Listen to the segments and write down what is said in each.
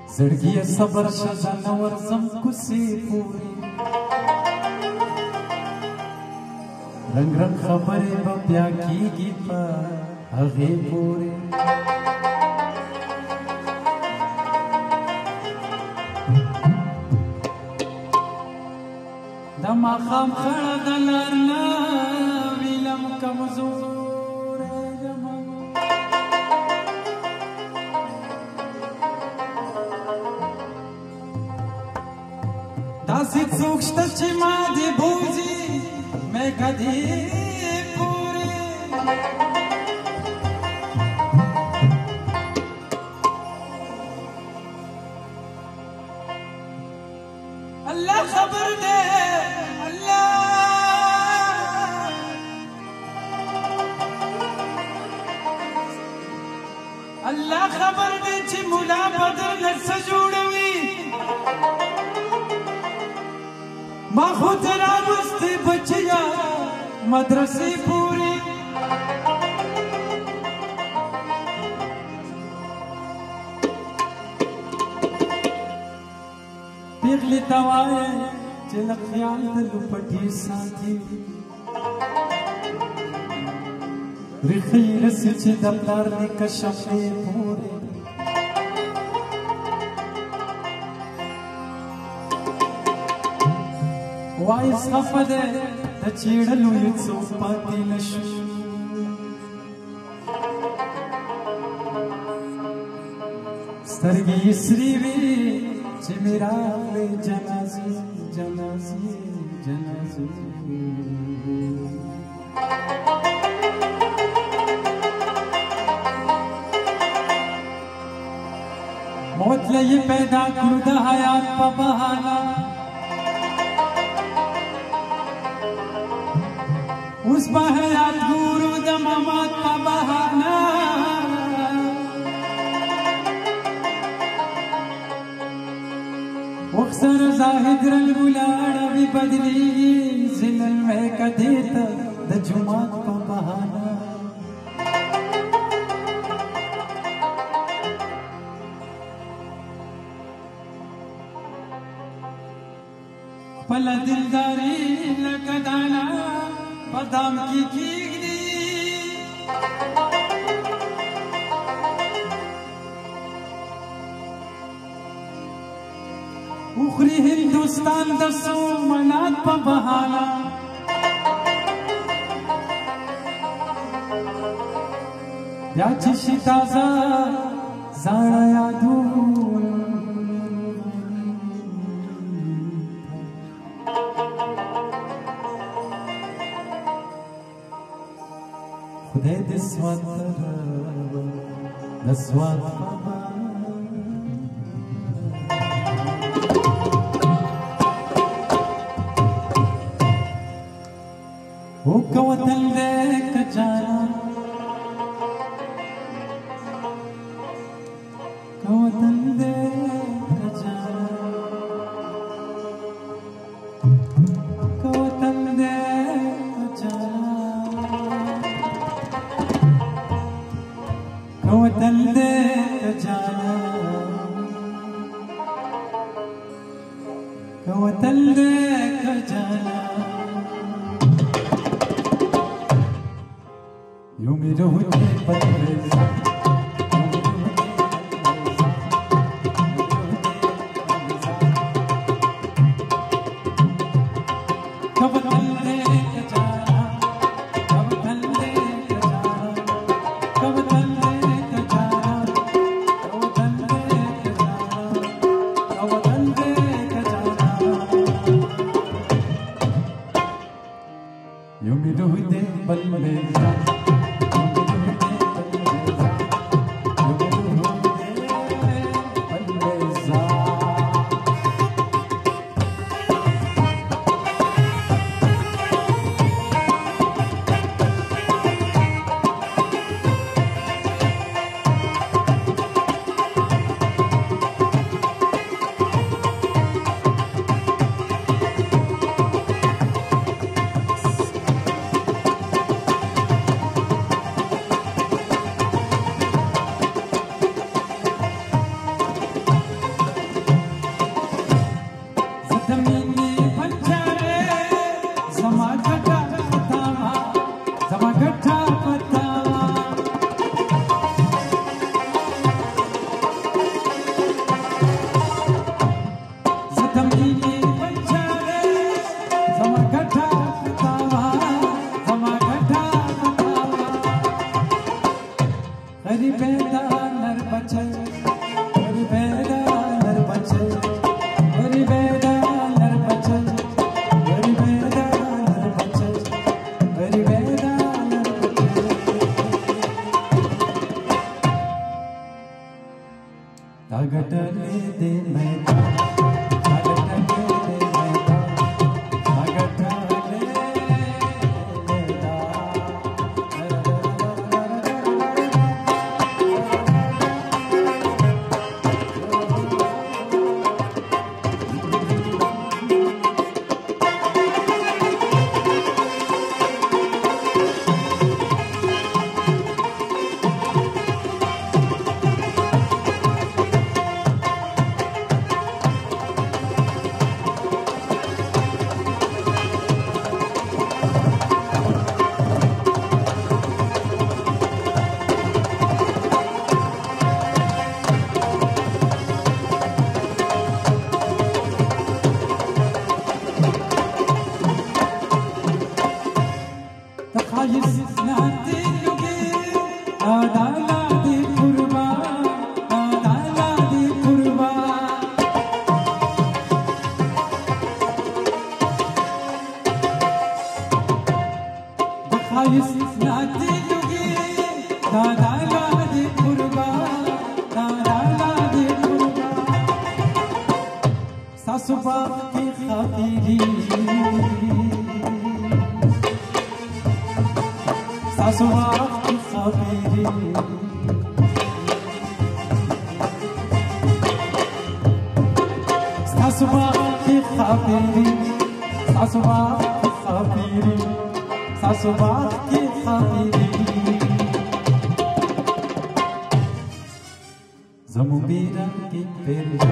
زړګي صبر شزانه ورزم کوسي پوری رنگ رنگ خبرې به بیا کیږي په هغې پورې د ماښام خړه د لار نه ویلم کمزوری یمه داسې څوک شته چې ما دې بوځي میکه دې پورې الله خبر دې الله خبر دې چې مولا بدر نه څه جوړوي ما خود راوستي بچیا مدرسې پورې پیغلې ته وایې چې له خیال د لوپټې ساتي ریښې رسي چې د پلار نیکه شپې پورې وای صفه ده د چیړلو یو څوک پاتې نشو سترګې یې سرې وې چې مې راغلې جنازې جنازې جنازې موت له یې پیدا کړو د حیات په بهانه اوس به حیات ګورو د ممات په بهانه وخت سره زاهد رنګ ولاړوي بدلېږي ځینن میکه دې ته د جومات په بهانه خپله دلداري لکه دانه په دام کې کېږدي وخوري هندوستان د سومنات په بهانه بیا چې شي تازه زاړه یادونه خدای دې سوات د سوات او که وطن دې که جانا که وطن دې که جانا که وطن دې که جانا وطن دے جانا وطن دے جانا یوں میرے ہوتے بدلے You me do it, but नर बचे वरी बेदा नर बचे वरी बेदा नर बचे वरी बेदा नर बचे वरी बेदा नर बचे तागटले दे मैं सासुबा की खातिरी सासुबा की खातिरी सासुबा की खातिरी सासुबा की खातिरी सासुबा की खातिरी ज़मुबीरा की पेरिया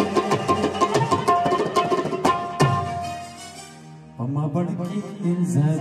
Inzal